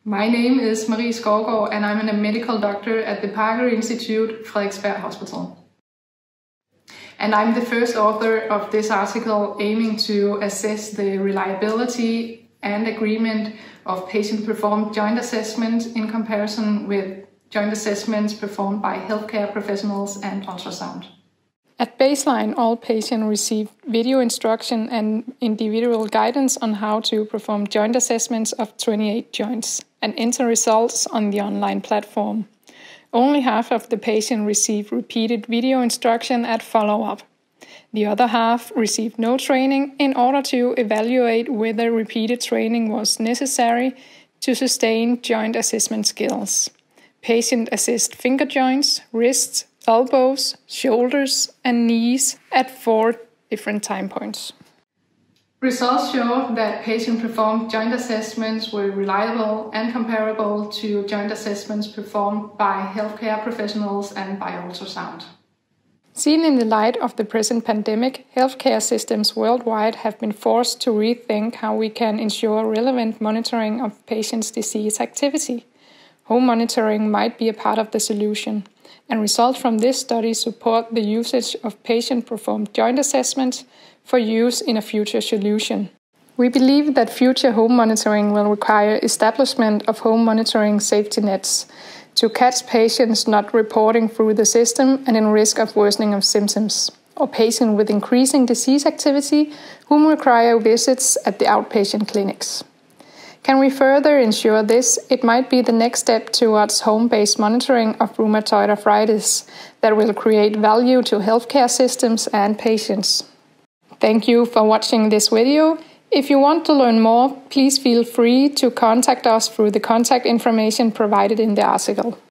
My name is Marie Skovgaard and I'm a medical doctor at the Parker Institute, Frederiksberg Hospital. And I'm the first author of this article aiming to assess the reliability and agreement of patient-performed joint assessments in comparison with joint assessments performed by healthcare professionals and ultrasound. At baseline, all patients receive video instruction and individual guidance on how to perform joint assessments of 28 joints and enter results on the online platform. Only half of the patients receive repeated video instruction at follow-up. The other half received no training in order to evaluate whether repeated training was necessary to sustain joint assessment skills. Patients assessed finger joints, wrists, elbows, shoulders, and knees at 4 different time points. Results show that patient-performed joint assessments were reliable and comparable to joint assessments performed by healthcare professionals and by ultrasound. Seen in the light of the present pandemic, healthcare systems worldwide have been forced to rethink how we can ensure relevant monitoring of patients' disease activity. Home monitoring might be a part of the solution, and results from this study support the usage of patient-performed joint assessments for use in a future solution. We believe that future home monitoring will require establishment of home monitoring safety nets to catch patients not reporting through the system and in risk of worsening of symptoms, or patients with increasing disease activity whom require visits at the outpatient clinics. Can we further ensure this? It might be the next step towards home-based monitoring of rheumatoid arthritis that will create value to healthcare systems and patients. Thank you for watching this video. If you want to learn more, please feel free to contact us through the contact information provided in the article.